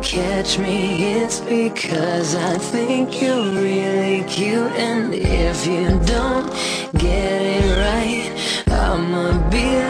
catch me, it's because I think you're really cute. And if you don't get it right, I'ma be